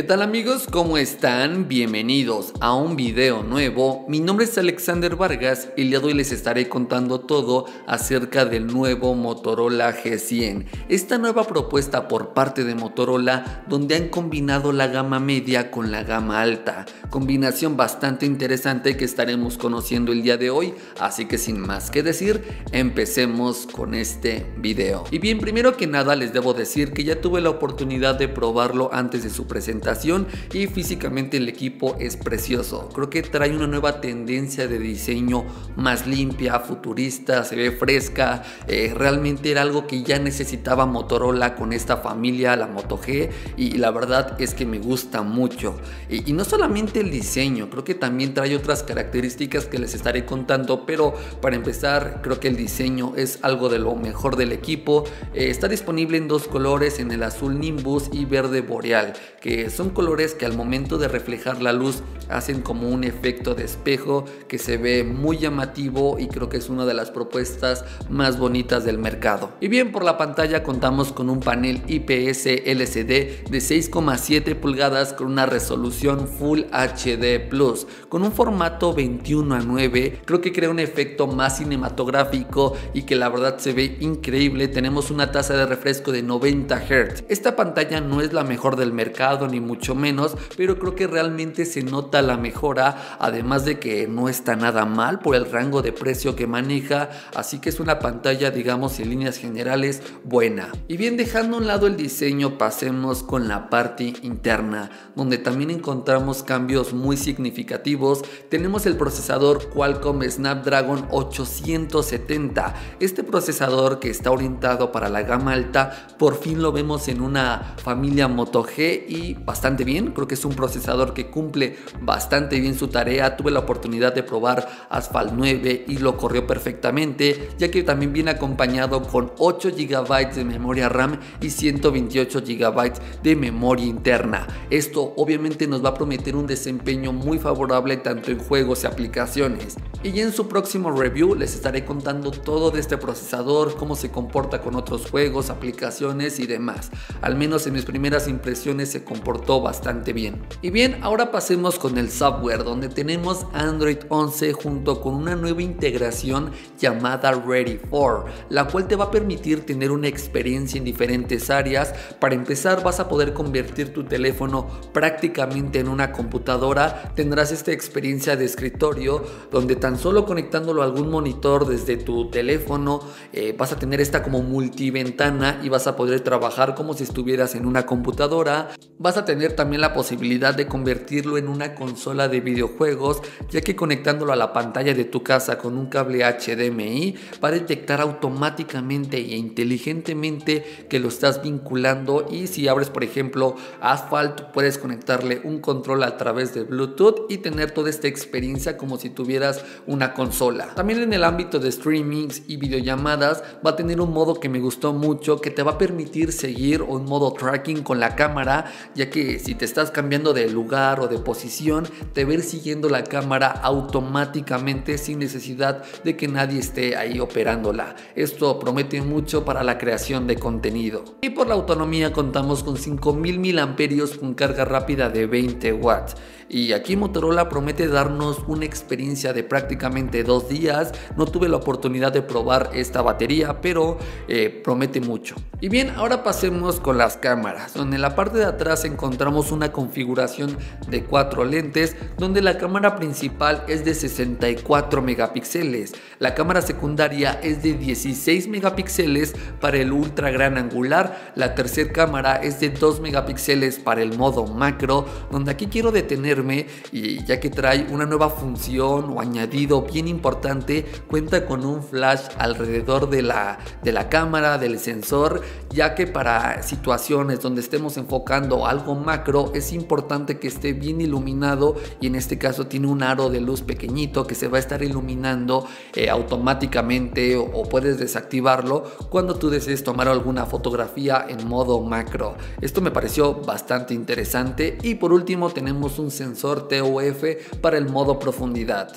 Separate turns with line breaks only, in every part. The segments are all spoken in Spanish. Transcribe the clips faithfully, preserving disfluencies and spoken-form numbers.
¿Qué tal amigos? ¿Cómo están? Bienvenidos a un video nuevo. Mi nombre es Alexander Vargas y el día de hoy les estaré contando todo acerca del nuevo Motorola G cien. Esta nueva propuesta por parte de Motorola donde han combinado la gama media con la gama alta. Combinación bastante interesante que estaremos conociendo el día de hoy. Así que sin más que decir, empecemos con este video. Y bien, primero que nada les debo decir que ya tuve la oportunidad de probarlo antes de su presentación y físicamente el equipo es precioso. Creo que trae una nueva tendencia de diseño más limpia, futurista, se ve fresca. Eh, realmente era algo que ya necesitaba Motorola con esta familia, la Moto G, y la verdad es que me gusta mucho. Y, y no solamente el diseño, creo que también trae otras características que les estaré contando, pero para empezar creo que el diseño es algo de lo mejor del equipo. Eh, está disponible en dos colores, en el azul Nimbus y verde Boreal, que son colores que al momento de reflejar la luz hacen como un efecto de espejo que se ve muy llamativo y creo que es una de las propuestas más bonitas del mercado. Y bien, por la pantalla contamos con un panel I P S L C D de seis coma siete pulgadas con una resolución Full H D plus, con un formato veintiuno a nueve. Creo que crea un efecto más cinematográfico y que la verdad se ve increíble. Tenemos una tasa de refresco de noventa hertz. Esta pantalla no es la mejor del mercado ni mucho menos, pero creo que realmente se nota la mejora, además de que no está nada mal por el rango de precio que maneja, así que es una pantalla, digamos, en líneas generales buena. Y bien, dejando a un lado el diseño, pasemos con la parte interna, donde también encontramos cambios muy significativos. Tenemos el procesador Qualcomm Snapdragon ochocientos setenta. Este procesador, que está orientado para la gama alta, por fin lo vemos en una familia Moto G y bastante bien. Creo que es un procesador que cumple bastante bien su tarea. Tuve la oportunidad de probar Asphalt nueve y lo corrió perfectamente, ya que también viene acompañado con ocho gigabytes de memoria RAM y ciento veintiocho gigabytes de memoria interna. Esto obviamente nos va a prometer un desempeño muy favorable tanto en juegos y aplicaciones. Y en su próximo review les estaré contando todo de este procesador, cómo se comporta con otros juegos, aplicaciones y demás. Al menos en mis primeras impresiones se comportó bastante bien. Y bien, ahora pasemos con el software, donde tenemos Android once junto con una nueva integración llamada Ready for, la cual te va a permitir tener una experiencia en diferentes áreas. Para empezar, vas a poder convertir tu teléfono prácticamente en una computadora. Tendrás esta experiencia de escritorio donde tan solo conectándolo a algún monitor desde tu teléfono eh, vas a tener esta como multiventana y vas a poder trabajar como si estuvieras en una computadora. Vas a tener también la posibilidad de convertirlo en una consola de videojuegos, ya que conectándolo a la pantalla de tu casa con un cable H D M I va a detectar automáticamente e inteligentemente que lo estás vinculando, y si abres por ejemplo Asphalt puedes conectarle un control a través de Bluetooth y tener toda esta experiencia como si tuvieras una consola. También en el ámbito de streamings y videollamadas va a tener un modo que me gustó mucho, que te va a permitir seguir un modo tracking con la cámara, ya que si te estás cambiando de lugar o de posición te va a ir siguiendo la cámara automáticamente sin necesidad de que nadie esté ahí operándola. Esto promete mucho para la creación de contenido. Y por la autonomía contamos con cinco mil miliamperios con carga rápida de veinte watts. Y aquí Motorola promete darnos una experiencia de prácticamente dos días. No tuve la oportunidad de probar esta batería, pero eh, promete mucho. Y bien, ahora pasemos con las cámaras, donde en la parte de atrás encontramos una configuración de cuatro lentes, donde la cámara principal es de sesenta y cuatro megapíxeles. La cámara secundaria es de dieciséis megapíxeles para el ultra gran angular. La tercera cámara es de dos megapíxeles para el modo macro, donde aquí quiero detenerme y ya que trae una nueva función o añadido bien importante. Cuenta con un flash alrededor de la, de la cámara, del sensor, ya que para situaciones donde estemos enfocando algo macro es importante que esté bien iluminado, y en este caso tiene un aro de luz pequeñito que se va a estar iluminando eh, automáticamente, o, o puedes desactivarlo cuando tú desees tomar alguna fotografía en modo macro. Esto me pareció bastante interesante. Y por último tenemos un sensor T O F para el modo profundidad. Por la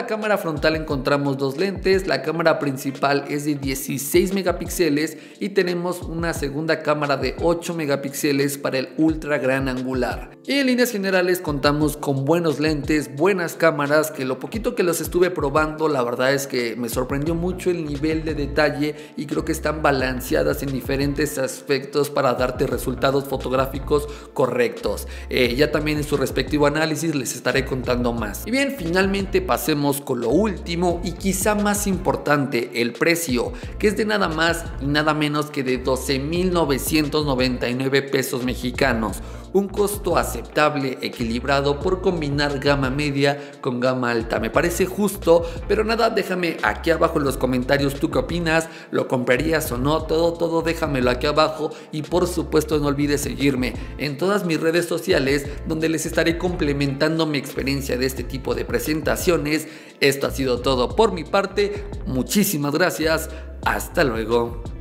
la cámara frontal encontramos dos lentes, la cámara principal es de dieciséis megapíxeles y tenemos una segunda cámara de ocho megapíxeles para el ultra gran angular. Y en líneas generales contamos con buenos lentes, buenas cámaras, que lo poquito que los estuve probando la verdad es que me sorprendió mucho el nivel de detalle y creo que están balanceadas en diferentes aspectos para darte resultados fotográficos correctos. Eh, ya también en su respectivo análisis les estaré contando más. Y bien, finalmente pasemos con lo último y quizá más importante, el precio, que es de nada más y nada menos que de doce mil novecientos noventa y nueve pesos mexicanos. Un costo aceptable, equilibrado por combinar gama media con gama alta. Me parece justo, pero nada, déjame aquí abajo en los comentarios tú qué opinas, lo comprarías o no, todo, todo déjamelo aquí abajo y por supuesto no olvides seguirme en todas mis redes sociales donde les estaré complementando mi experiencia de este tipo de presentaciones. Esto ha sido todo por mi parte, muchísimas gracias, hasta luego.